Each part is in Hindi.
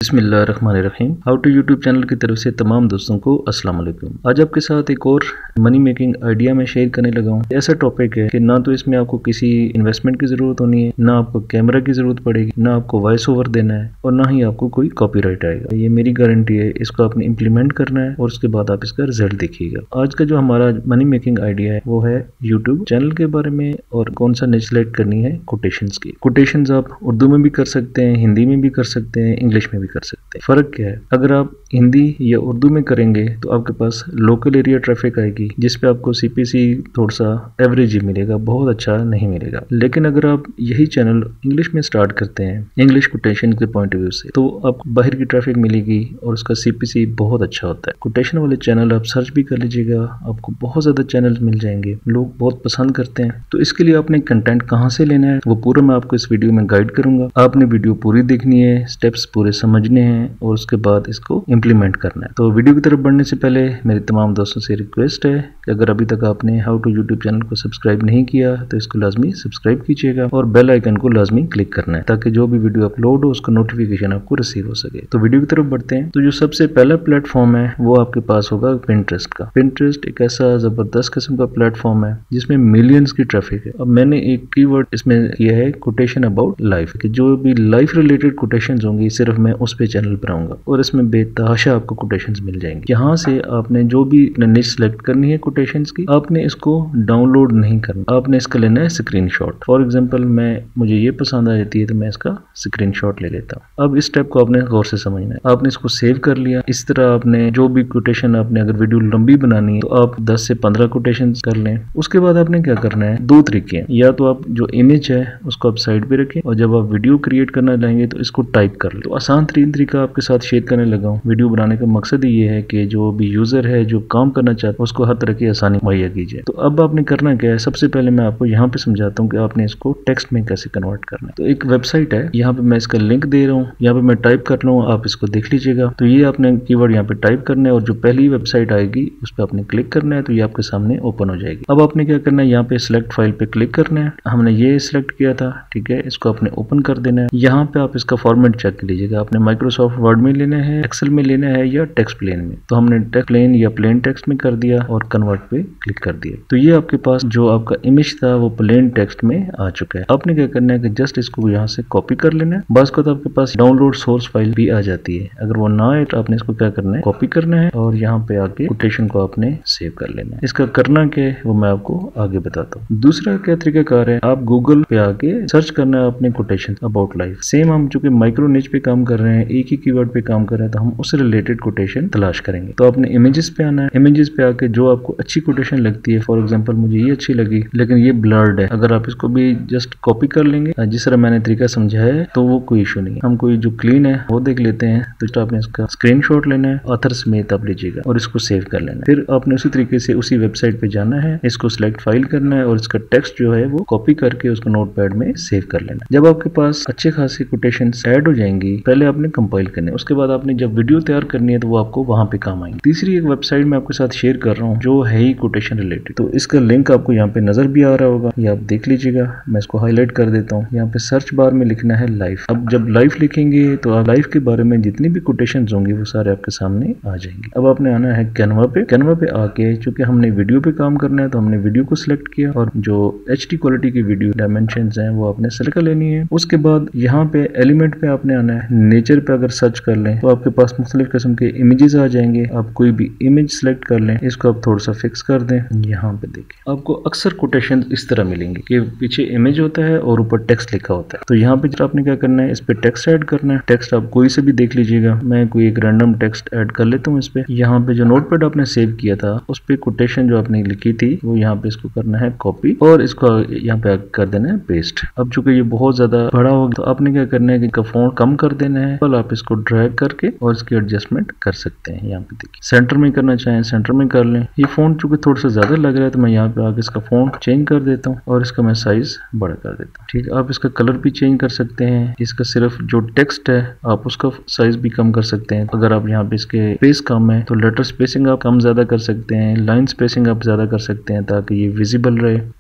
बिस्मिल्लाहिर्रहमानिर्रहीम। हाउ टू यूट्यूब चैनल की तरफ से तमाम दोस्तों को अस्सलाम वालेकुम। आज आपके साथ एक और मनी मेकिंग आइडिया में शेयर करने लगा हूँ। ऐसा टॉपिक है कि ना तो इसमें आपको किसी इन्वेस्टमेंट की जरूरत होनी है, ना आपको कैमरा की जरूरत पड़ेगी, ना आपको वॉइस ओवर देना है और ना ही आपको कोई कॉपीराइट आएगा। ये मेरी गारंटी है। इसको आपने इम्प्लीमेंट करना है और उसके बाद आप इसका रिजल्ट देखिएगा। आज का जो हमारा मनी मेकिंग आइडिया है वो है यूट्यूब चैनल के बारे में और कौन सा निच सेलेक्ट करनी है कोटेशंस की। कोटेशंस आप उर्दू में भी कर सकते हैं, हिंदी में भी कर सकते हैं, इंग्लिश में भी कर सकते हैं। फर्क क्या है, अगर आप हिंदी या उर्दू में करेंगे तो आपके पास लोकल एरिया ट्रैफिक आएगी जिसपे आपको सीपीसी थोड़ा सा एवरेज ही मिलेगा, बहुत अच्छा नहीं मिलेगा। लेकिन अगर आप यही चैनल इंग्लिश में स्टार्ट करते हैं, इंग्लिश कोटेशन के पॉइंट ऑफ व्यू से, तो आपको बाहर की ट्रैफिक मिलेगी और उसका सीपीसी बहुत अच्छा होता है। कोटेशन वाले चैनल आप सर्च भी कर लीजिएगा, आपको बहुत ज्यादा चैनल मिल जाएंगे, लोग बहुत पसंद करते हैं। तो इसके लिए आपने कंटेंट कहाँ से लेना है वो पूरा मैं आपको इस वीडियो में गाइड करूंगा। आपने वीडियो पूरी देखनी है, स्टेप्स पूरे समझने हैं और उसके बाद इसको इम्प्लीमेंट करना है। तो वीडियो की तरफ बढ़ने से पहले मेरे तमाम दोस्तों से रिक्वेस्ट है कि अगर अभी तक आपने हाउ टू यूट्यूब चैनल को सब्सक्राइब नहीं किया तो इसको लाजमी सब्सक्राइब कीजिएगा और बेल आइकन को लाजमी क्लिक करना है ताकि जो भी वीडियो अपलोड हो उसका नोटिफिकेशन आपको रिसीव हो सके। तो वीडियो की तरफ बढ़ते हैं। तो जो सबसे पहला प्लेटफॉर्म है वो आपके पास होगा पिंटरेस्ट का। पिंटरेस्ट एक ऐसा जबरदस्त किस्म का प्लेटफॉर्म है जिसमें मिलियंस की ट्रैफिक है। अब मैंने एक कीवर्ड इसमें किया है कोटेशन अबाउट लाइफ, कि जो भी लाइफ रिलेटेड कोटेशंस होंगी सिर्फ मैं उस पे चैनल बनाऊंगा और इसमें बेतहाशा आपको कोटेशंस मिल जाएंगे। यहाँ से आपने जो भी निच सेलेक्ट करनी है कोटेशंस की, आपने इसको डाउनलोड नहीं करना, आपने इसका लेना है स्क्रीनशॉट। फॉर एग्जांपल मुझे ये पसंद आ जाती है तो मैं इसका स्क्रीनशॉट ले लेता हूँ। अब इस स्टेप को आपने गौर से समझना है। आपने इसको सेव कर लिया। इस तरह आपने जो भी कोटेशन, आपने अगर वीडियो लंबी बनानी है तो आप 10 से 15 कोटेशन कर लें। उसके बाद आपने क्या करना है, दो तरीके हैं। या तो आप जो इमेज है उसको आप साइड पे रखें और जब आप वीडियो क्रिएट करना चाहेंगे तो इसको टाइप कर ले। तो आसान तरीका आपके साथ शेयर करने लगा हूँ। वीडियो बनाने का मकसद ही ये है कि जो भी यूजर है जो काम करना चाहता है उसको हर तरह की आसानी मुहैया कीजिए। तो अब आपने करना क्या है, सबसे पहले मैं आपको यहाँ पे समझाता हूँ कि आपने इसको टेक्स्ट में कैसे कन्वर्ट करना है। तो एक वेबसाइट है, यहाँ पे मैं इसका लिंक दे रहा हूँ, यहाँ पे मैं टाइप कर लूँ, आप इसको देख लीजिएगा। तो ये आपने कीवर्ड यहाँ पे टाइप करना है और जो पहली वेबसाइट आएगी उस पर आपने क्लिक करना है तो ये आपके सामने ओपन हो जाएगी। अब आपने क्या करना है, यहाँ पे सिलेक्ट फाइल पे क्लिक करना है। हमने ये सिलेक्ट किया था, ठीक है, इसको आपने ओपन कर देना है। यहाँ पे आप इसका फॉर्मेट चेक कर लीजिएगा, आपने माइक्रोसॉफ्ट वर्ड में लेना है, एक्सेल में लेना है या टेक्स्ट प्लेन में। तो हमने टेक्स्ट प्लेन या प्लेन टेक्स्ट में कर दिया और कन्वर्ट पे क्लिक कर दिया। तो ये आपके पास जो आपका इमेज था वो प्लेन टेक्स्ट में आ चुका है। आपने क्या करना है कि जस्ट इसको यहाँ से कॉपी कर लेना है। बस को तो आपके पास डाउनलोड सोर्स फाइल भी आ जाती है। अगर वो ना आए तो आपने इसको क्या करना है, कॉपी करना है और यहाँ पे आके कोटेशन को आपने सेव कर लेना है। इसका करना क्या है वो मैं आपको आगे बताता हूँ। दूसरा क्या तरीकाकार है, आप गूगल पे आके सर्च करना है अपने कोटेशन अबाउट लाइफ। सेम हम चूंकि माइक्रो निच पे काम कर रहे हैं, एक ही कीवर्ड पे काम कर रहे हैं, तो हम उससे रिलेटेड कोटेशन तलाश करेंगे। तो आपने इमेजेस पे आना है। इमेजेस पे आके जो आपको अच्छी कोटेशन लगती है, फॉर एग्जांपल मुझे ये अच्छी लगी लेकिन ये ब्लर्ड है, अगर आप इसको भी जस्ट कॉपी कर लेंगे जिस तरह मैंने तरीका समझाया है तो वो कोई इशू नहीं है। हम कोई जो क्लीन है वो देख लेते हैं। तो आपने इसका स्क्रीनशॉट लेना है, ऑथर समेत आप लीजिएगा और इसको सेव कर लेना है। फिर आपने उसी तरीके से उसी वेबसाइट पे जाना है, इसको सिलेक्ट फाइल करना है और इसका टेक्स्ट जो है वो कॉपी करके उसको नोटपैड में सेव कर लेना है। जब आपके पास अच्छे खासी कोटेशन ऐड हो जाएंगी, पहले आपने कंपाइल करने, उसके बाद आपने जब वीडियो तैयार करनी है तो वो आपको वहां पे काम आएंगे। तीसरी एक वेबसाइट मैं आपके साथ शेयर कर रहा हूँ जो है ही कोटेशन रिलेटेड। तो इसका लिंक आपको यहाँ पे नजर भी आ रहा होगा, ये आप देख लीजिएगा। मैं इसको हाईलाइट कर देता हूँ। यहाँ पे सर्च बार में लिखना है लाइफ। अब जब लाइफ लिखेंगे तो आप लाइफ के बारे में जितनी भी कोटेशन होंगे वो सारे आपके सामने आ जाएंगे। अब आपने आना है कैनवा पे। कैनवा पे आके चूंकि हमने वीडियो पे काम करना है तो हमने वीडियो को सिलेक्ट किया और जो HD क्वालिटी की वीडियो डायमेंशंस हैं वो आपने सेलेक्ट कर लेनी है। उसके बाद यहाँ पे एलिमेंट पे आपने आना है। नेचर पे अगर सर्च कर लें तो आपके पास मुख्तलिफ किस्म के इमेजेस आ जाएंगे। आप कोई भी इमेज सेलेक्ट कर लें, इसको आप थोड़ा सा फिक्स कर दें। यहाँ पे देखिए आपको अक्सर कोटेशन इस तरह मिलेंगे कि पीछे इमेज होता है और ऊपर टेक्स्ट लिखा होता है। तो यहाँ पे आपने क्या करना है, इस पे टेक्स्ट ऐड करना है। टेक्स्ट आप कोई से भी देख लीजिएगा, मैं कोई एक रैंडम टेक्स्ट ऐड कर लेता हूँ इस पे। यहाँ पे जो नोटपैड आपने सेव किया था उस पे कोटेशन जो आपने लिखी थी वो यहाँ पे इसको करना है कॉपी और इसको यहाँ पे कर देना है पेस्ट। अब चूंकि ये बहुत ज्यादा बड़ा होगा तो आपने क्या करना है कि फॉन्ट कम कर देना है। कल आप इसको ड्रैग करके और इसकी एडजस्टमेंट कर सकते हैं। यहाँ पे देखिए सेंटर में करना चाहें सेंटर में कर लें। ये फॉन्ट चूंकि थोड़ा सा ज्यादा लग रहा है तो मैं यहाँ पे आके इसका फॉन्ट चेंज कर देता हूँ और इसका मैं साइज बड़ा कर देता हूँ। ठीक है, आप इसका कलर भी चेंज कर सकते हैं। इसका सिर्फ जो टेक्स्ट है आप उसका साइज भी कम कर सकते हैं। अगर आप यहाँ पे इसके स्पेस कम है तो लेटर स्पेसिंग आप कम ज्यादा कर सकते हैं, लाइन स्पेसिंग आप ज्यादा कर सकते हैं ताकि ये विजिबल रहे।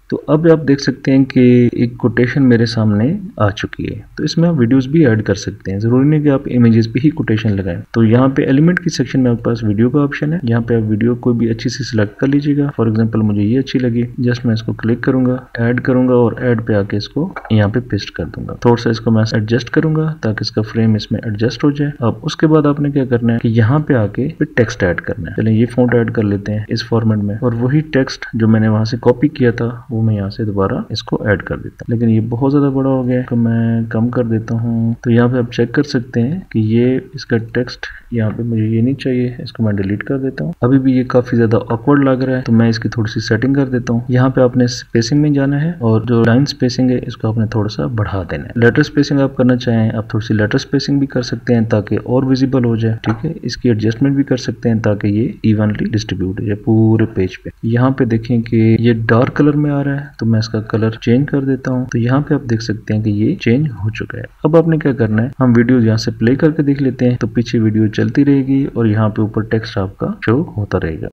तो अब आप देख सकते हैं कि एक कोटेशन मेरे सामने आ चुकी है। तो इसमें आप वीडियोस भी ऐड कर सकते हैं, जरूरी नहीं कि आप इमेजेस पे ही कोटेशन लगाएं। तो यहाँ पे एलिमेंट की सेक्शन में आपके पास वीडियो का ऑप्शन है। यहाँ पे आप वीडियो कोई भी अच्छी सी सिलेक्ट कर लीजिएगा। फॉर एग्जाम्पल मुझे ये अच्छी लगी, जस्ट मैं इसको क्लिक करूंगा, ऐड करूंगा और ऐड पे आके इसको यहाँ पे पेस्ट कर दूंगा। थोड़ा सा इसको मैं एडजस्ट करूंगा ताकि इसका फ्रेम इसमें एडजस्ट हो जाए। अब उसके बाद आपने क्या करना है कि यहाँ पे आके फिर टेक्स्ट ऐड करना है। चलिए ये फॉन्ट ऐड कर लेते हैं इस फॉर्मेट में, और वही टेक्स्ट जो मैंने वहां से कॉपी किया था वो मैं यहाँ से दोबारा इसको ऐड कर देता हूँ। लेकिन ये बहुत ज्यादा बड़ा हो गया है तो मैं कम कर देता हूँ। तो यहाँ पे आप चेक कर सकते हैं कि ये इसका टेक्स्ट यहाँ पे मुझे ये नहीं चाहिए, इसको मैं डिलीट कर देता हूँ। अभी भी ये काफी ज्यादा ऑकवर्ड लग रहा है तो मैं इसकी थोड़ी सी सेटिंग कर देता हूँ। यहाँ पे आपने स्पेसिंग में जाना है और जो लाइन स्पेसिंग है इसको आपने थोड़ा सा बढ़ा देना है। लेटर स्पेसिंग आप करना चाहें आप थोड़ी सी लेटर स्पेसिंग भी कर सकते हैं ताकि और विजिबल हो जाए। ठीक है, इसकी एडजस्टमेंट भी कर सकते हैं ताकि ये इवनली डिस्ट्रीब्यूट हो जाए पूरे पेज पे। यहाँ पे देखें कि ये डार्क कलर में आ रहा है तो मैं इसका कलर चेंज कर देता हूँ। तो यहाँ पे आप देख सकते हैं कि ये चेंज हो चुका है। अब आपने क्या करना है, हम वीडियो यहाँ से प्ले करके देख लेते हैं। तो पीछे वीडियो चलती रहेगी और यहाँ पे ऊपर टेक्स्ट आपका शो होता रहेगा।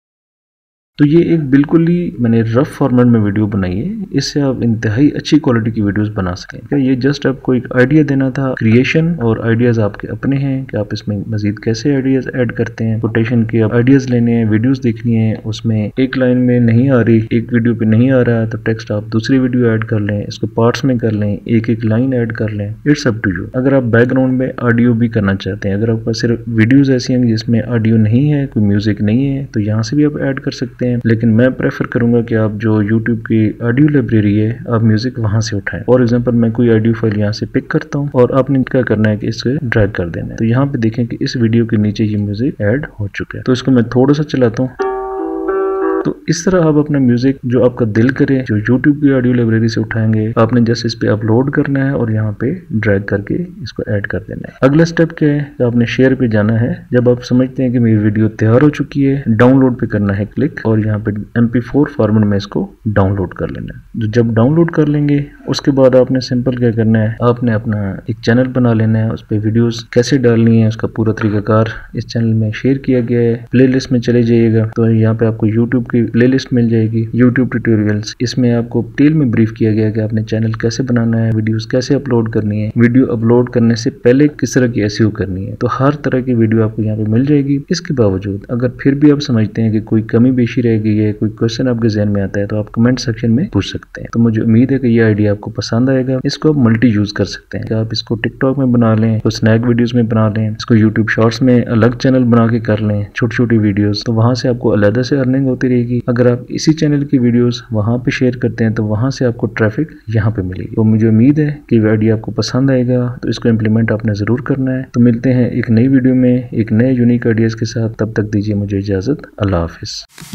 तो ये एक बिल्कुल ही मैंने रफ फॉर्मेट में वीडियो बनाई है, इससे आप इंतहाई अच्छी क्वालिटी की वीडियोस बना सकें। क्या ये जस्ट आपको एक आइडिया देना था क्रिएशन, और आइडियाज आपके अपने हैं कि आप इसमें मजीद कैसे आइडियाज ऐड करते हैं। कोटेशन के आप आइडियाज लेने हैं, वीडियोस देखनी है, उसमें एक लाइन में नहीं आ रही, एक वीडियो पे नहीं आ रहा तो टेक्स्ट आप दूसरी वीडियो ऐड कर लें, इसको पार्ट्स में कर लें, एक एक लाइन ऐड कर लें। It's up to you. अगर आप बैकग्राउंड में ऑडियो भी करना चाहते हैं, अगर आपके पास सिर्फ वीडियोज ऐसी हैं जिसमें ऑडियो नहीं है, कोई म्यूजिक नहीं है, तो यहाँ से भी आप ऐड कर सकते हैं। लेकिन मैं प्रेफर करूंगा कि आप जो YouTube की ऑडियो लाइब्रेरी है आप म्यूजिक वहां से उठाएं। फॉर एग्जांपल मैं कोई ऑडियो फाइल यहाँ से पिक करता हूँ और आपने क्या करना है कि इसे ड्रैग कर देना है। तो यहाँ पे देखें कि इस वीडियो के नीचे ये म्यूजिक ऐड हो चुका है। तो इसको मैं थोड़ा सा चलाता हूँ। तो इस तरह आप अपना म्यूजिक जो आपका दिल करे जो YouTube की ऑडियो लाइब्रेरी से उठाएंगे, आपने जस्ट इस पे अपलोड करना है और यहाँ पे ड्रैग करके इसको ऐड कर देना है। अगला स्टेप क्या है, तो आपने शेयर पे जाना है। जब आप समझते हैं कि मेरी वीडियो तैयार हो चुकी है, डाउनलोड पे करना है क्लिक और यहाँ पे MP4 फॉर्मेट में इसको डाउनलोड कर लेना है। जब डाउनलोड कर लेंगे उसके बाद आपने सिंपल क्या करना है, आपने अपना एक चैनल बना लेना है। उस पर वीडियोज कैसे डालनी है उसका पूरा तरीकाकार इस चैनल में शेयर किया गया है। प्लेलिस्ट में चले जाइएगा तो यहाँ पे आपको YouTube की प्लेलिस्ट मिल जाएगी, YouTube ट्यूटोरियल्स। इसमें आपको डिटेल में ब्रीफ किया गया है कि आपने चैनल कैसे बनाना है, वीडियोस कैसे अपलोड करनी है, वीडियो अपलोड करने से पहले किस तरह की SEO करनी है। तो हर तरह की वीडियो आपको यहाँ पे मिल जाएगी। इसके बावजूद अगर फिर भी आप समझते हैं कि कोई कमी बेशी रह गई है, कोई क्वेश्चन आपके जहन में आता है, तो आप कमेंट सेक्शन में पूछ सकते हैं। तो मुझे उम्मीद है कि ये आइडिया आपको पसंद आएगा। इसको आप मल्टी यूज कर सकते हैं। आप इसको टिकटॉक में बना लें, तो स्नैक वीडियोस में बना लें, इसको यूट्यूब शॉर्ट्स में अलग चैनल बना के कर लें, छोटी छोटी वीडियोस, तो वहां से आपको अलग से अर्निंग होती रहेगी। अगर आप इसी चैनल की वीडियोस वहां पे शेयर करते हैं तो वहां से आपको ट्रैफिक यहाँ पे मिलेगी। तो मुझे उम्मीद है कि आइडिया आपको पसंद आएगा, तो इसको इम्प्लीमेंट आपने जरूर करना है। तो मिलते हैं एक नई वीडियो में एक नए यूनिक आइडियाज के साथ। तब तक दीजिए मुझे इजाजत। अल्लाह हाफिज।